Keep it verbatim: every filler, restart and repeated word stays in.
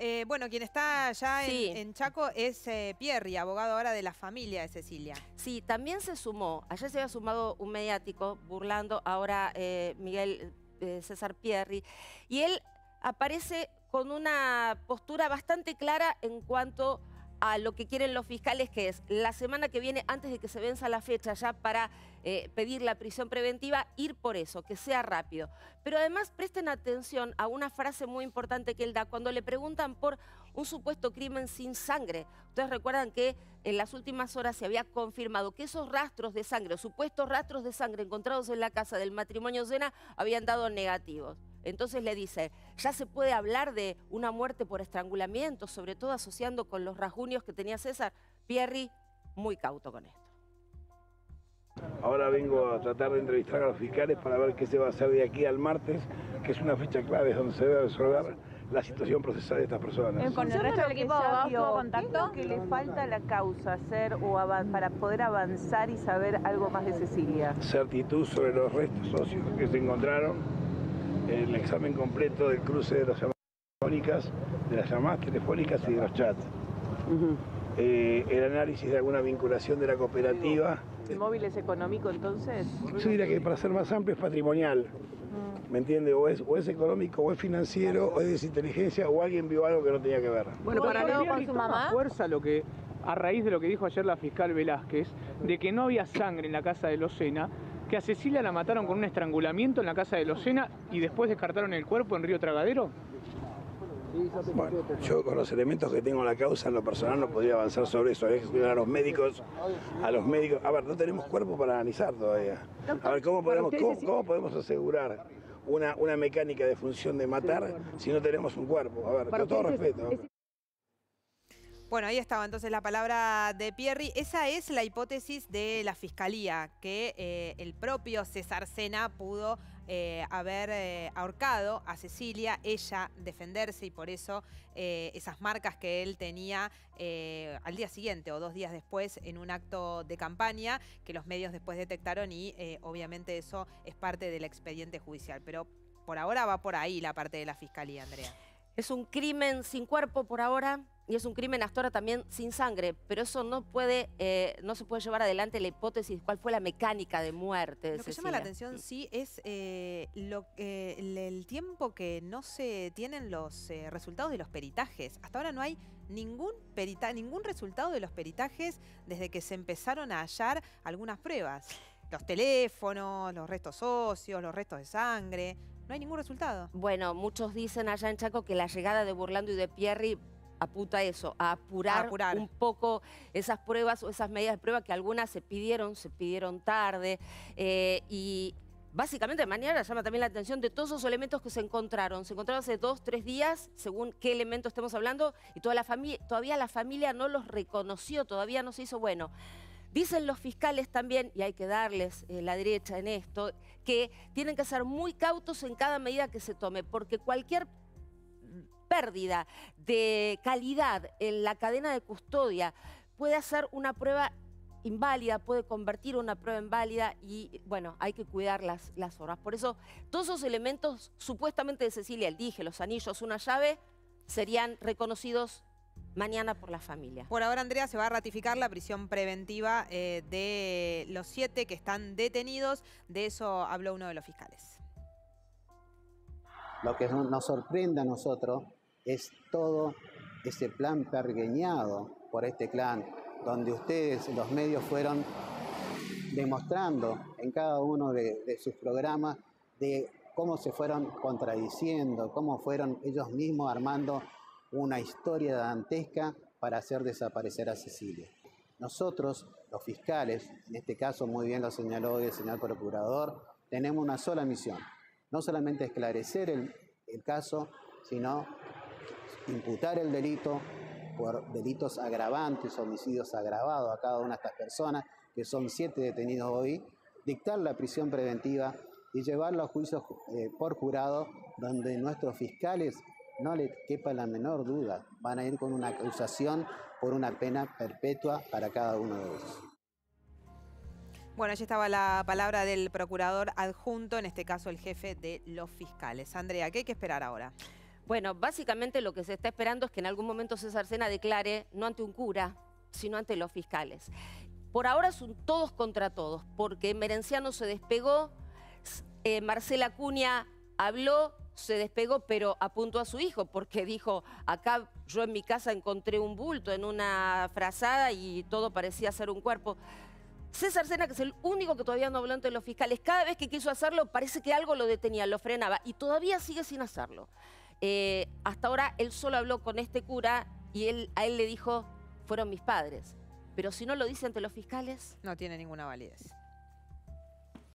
Eh, bueno, quien está ya Sí. en, en Chaco es eh, Pierri, abogado ahora de la familia de Cecilia. Sí, también se sumó, ayer se había sumado un mediático burlando, ahora eh, Miguel eh, César Pierri, y él aparece con una postura bastante clara en cuanto a lo que quieren los fiscales, que es la semana que viene, antes de que se venza la fecha ya para eh, pedir la prisión preventiva, ir por eso, que sea rápido. Pero además presten atención a una frase muy importante que él da cuando le preguntan por un supuesto crimen sin sangre. Ustedes recuerdan que en las últimas horas se había confirmado que esos rastros de sangre, o supuestos rastros de sangre encontrados en la casa del matrimonio Sena, habían dado negativos. Entonces le dice, ya se puede hablar de una muerte por estrangulamiento, sobre todo asociando con los rasguños que tenía César. Pierri, muy cauto con esto. Ahora vengo a tratar de entrevistar a los fiscales para ver qué se va a hacer de aquí al martes, que es una fecha clave donde se debe resolver la situación procesal de estas personas. ¿Con el resto del equipo de abogados tuvo contacto? ¿Qué es lo que le falta a la causa hacer o para poder avanzar y saber algo más de Cecilia? Certitud sobre los restos óseos que se encontraron, el examen completo del cruce de las llamadas telefónicas, de las llamadas telefónicas y de los chats. Uh-huh. eh, el análisis de alguna vinculación de la cooperativa. ¿El móvil es económico entonces? Yo diría que para ser más amplio es patrimonial. ¿Me entiende? O es, o es económico, o es financiero, o es desinteligencia, o alguien vio algo que no tenía que ver. Bueno, para mí con su mamá fuerza lo que, a raíz de lo que dijo ayer la fiscal Velázquez, de que no había sangre en la casa de los Sena, que a Cecilia la mataron con un estrangulamiento en la casa de los Sena y después descartaron el cuerpo en Río Tragadero. Bueno, yo con los elementos que tengo en la causa, en lo personal no podría avanzar sobre eso. Hay que escuchar a los médicos, a los médicos. A ver, no tenemos cuerpo para analizar todavía. A ver, ¿cómo podemos, cómo, cómo podemos asegurar una, una mecánica de función de matar si no tenemos un cuerpo? A ver, con todo respeto. Bueno, ahí estaba entonces la palabra de Pierri. Esa es la hipótesis de la Fiscalía, que eh, el propio César Sena pudo eh, haber eh, ahorcado a Cecilia, ella defenderse y por eso eh, esas marcas que él tenía eh, al día siguiente o dos días después en un acto de campaña que los medios después detectaron y eh, obviamente eso es parte del expediente judicial. Pero por ahora va por ahí la parte de la Fiscalía, Andrea. Es un crimen sin cuerpo por ahora. Y es un crimen hasta ahora también sin sangre, pero eso no puede, eh, no se puede llevar adelante la hipótesis de cuál fue la mecánica de muerte de Lo que Cecilia. llama la atención, sí, es eh, lo, eh, el, el tiempo que no se tienen los eh, resultados de los peritajes. Hasta ahora no hay ningún, perita ningún resultado de los peritajes desde que se empezaron a hallar algunas pruebas. Los teléfonos, los restos óseos, los restos de sangre, no hay ningún resultado. Bueno, muchos dicen allá en Chaco que la llegada de Burlando y de Pierri apunta a eso, a apurar, a apurar un poco esas pruebas o esas medidas de prueba que algunas se pidieron, se pidieron tarde. Eh, y básicamente mañana llama también la atención de todos esos elementos que se encontraron. Se encontraron hace dos, tres días, según qué elemento estemos hablando, y toda la familia, todavía la familia no los reconoció, todavía no se hizo bueno. Dicen los fiscales también, y hay que darles eh, la derecha en esto, que tienen que ser muy cautos en cada medida que se tome, porque cualquier pérdida de calidad en la cadena de custodia puede hacer una prueba inválida, puede convertir una prueba inválida y, bueno, hay que cuidar las, las horas. Por eso, todos esos elementos supuestamente de Cecilia, el dije, los anillos, una llave, serían reconocidos mañana por la familia. Por ahora, Andrea, se va a ratificar la prisión preventiva eh, de los siete que están detenidos. De eso habló uno de los fiscales. Lo que nos sorprende a nosotros es todo ese plan pergeñado por este clan, donde ustedes, los medios, fueron demostrando en cada uno de, de sus programas de cómo se fueron contradiciendo, cómo fueron ellos mismos armando una historia dantesca para hacer desaparecer a Cecilia. Nosotros, los fiscales, en este caso muy bien lo señaló el señor procurador, tenemos una sola misión, no solamente esclarecer el, el caso, sino imputar el delito por delitos agravantes, homicidios agravados a cada una de estas personas, que son siete detenidos hoy, dictar la prisión preventiva y llevarlo a juicio eh, por jurado, donde nuestros fiscales, no le quepa la menor duda, van a ir con una acusación por una pena perpetua para cada uno de ellos. Bueno, allí estaba la palabra del procurador adjunto, en este caso el jefe de los fiscales. Andrea, ¿qué hay que esperar ahora? Bueno, básicamente lo que se está esperando es que en algún momento César Sena declare, no ante un cura, sino ante los fiscales. Por ahora son todos contra todos, porque Merenciano se despegó, eh, Marcela Acuña habló, se despegó, pero apuntó a su hijo, porque dijo, acá yo en mi casa encontré un bulto en una frazada y todo parecía ser un cuerpo. César Sena, que es el único que todavía no habló ante los fiscales, cada vez que quiso hacerlo parece que algo lo detenía, lo frenaba, y todavía sigue sin hacerlo. Eh, hasta ahora él solo habló con este cura y él, a él le dijo, fueron mis padres. Pero si no lo dice ante los fiscales... No tiene ninguna validez.